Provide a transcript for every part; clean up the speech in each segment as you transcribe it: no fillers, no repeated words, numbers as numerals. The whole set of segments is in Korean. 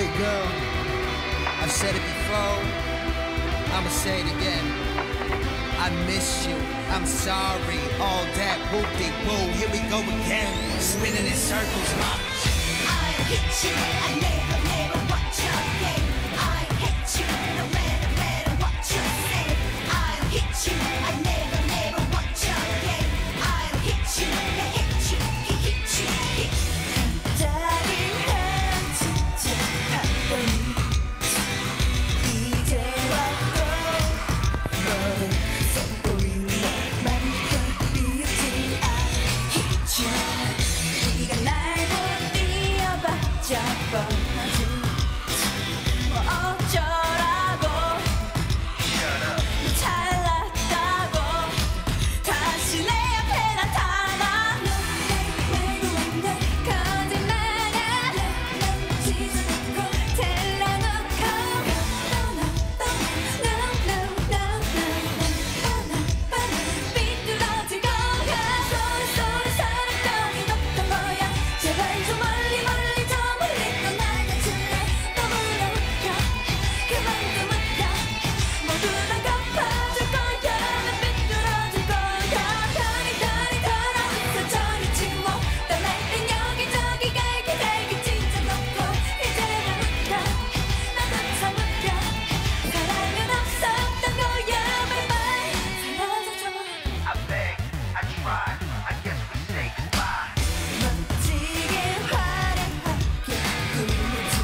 Hey girl, I've said it before, I'ma say it again. I miss you, I'm sorry, all that whoop-de-woo. Here we go again, spinning in circles, mama. I hate you, I never watch your game. I hate you, no matter what you say. I hate you, I never watch your game. I hate you, I hate you, he hate you, 다른 한 진짜 바쁘니 이제 왔고 너를 선보이는 만큼 미우지 I hate you 네가 날 못 이어봤자 뻔하지 뭐 어쩌라고 너 잘났다고 다시 내 앞에 나타나 넌 거짓말야 넌 지져놓고 잘라놓고 삐뚤어질 거야 쏘리 사랑덩이 높던 거야 제발 좀 멀리 저 멀리 떠나가줄래 너무나 웃겨 그만큼 웃겨 모두 다 갚아줄 거야 난 삐뚤어질 거야 다리 걸어서 저리 치워 떠날 땐 여기저기 갈기 찢어놓고 이제는 웃겨 나도 참 웃겨 사랑은 없었던 거야 말말 사라져줘 I beg, I try, I guess we say goodbye. 멋지게 화려하게 꾸며진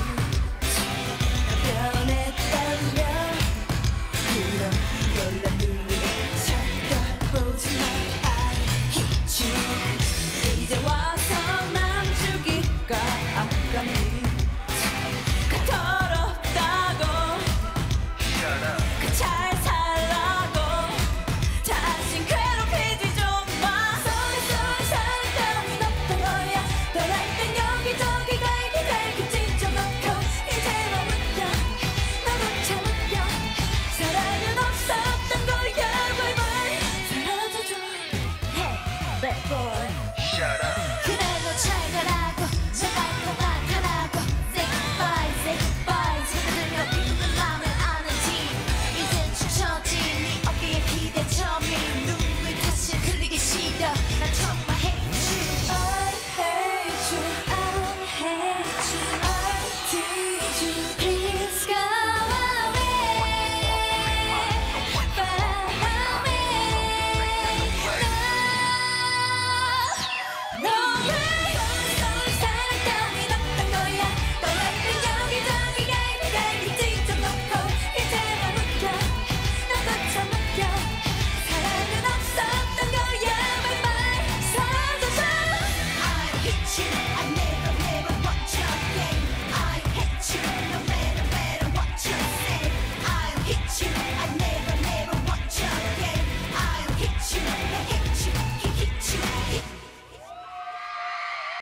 변했다며 그런 걸난 눈에 쳐다보지 마 I hate you 이제 와서 남주기가 아깝니 더럽다고 Shut up. 잘 살라고 다신 괴롭히지 좀마 쏘리 사랑덩이 높던 거야 떠날 땐 여기저기 갈기 찢어놓고 이제 머물러 너도 참 웃겨 사랑은 없었던 거야 말말 사라져줘 Hey bad boy Shut up. 그래도 잘 가라고 제발 그만하라고 Say goodbye 친구들과 비웃는 맘을 아는지 이젠 추천지 네 어깨에 기대점이 눈물 다시 흘리기 싫어 난 정말 hate you I hate you I hate you I need you Please go away far away 너왜 사랑덩이 높던 거야 떠날 땐 여기저기 갈기 찢어놓고 이제만 웃겨 나도 참 웃겨 사랑은 없었던 거야 말말 사라져줘 I hate you I never